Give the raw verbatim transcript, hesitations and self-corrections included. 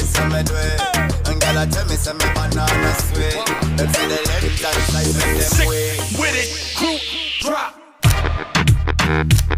so me do it. And girl I tell me say me banana sweet. Them see the left and side make them Sick wait. with it, crew drop.